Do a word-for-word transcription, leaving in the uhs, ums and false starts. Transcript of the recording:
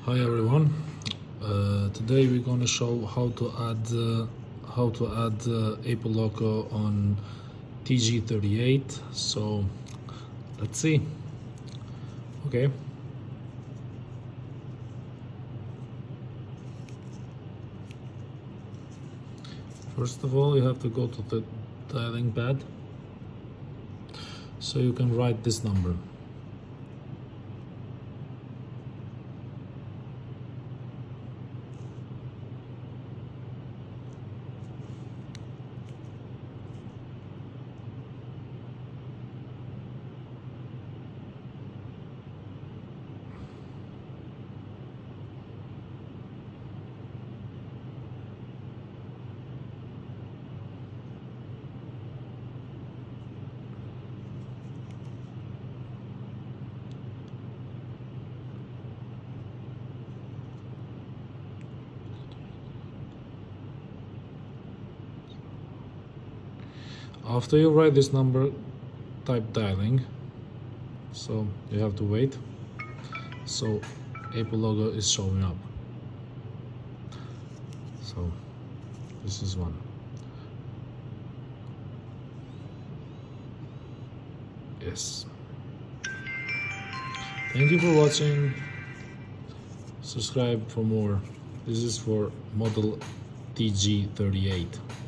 Hi everyone. Uh, today we're going to show how to add uh, how to add uh, Apple logo on T G thirty-eight. So let's see. Okay. First of all, you have to go to the dialing pad, so you can write this number. After you write this number, type dialing. So you have to wait. So Apple logo is showing up. So this is one. Yes. Thank you for watching. Subscribe for more. This is for model T G thirty-eight.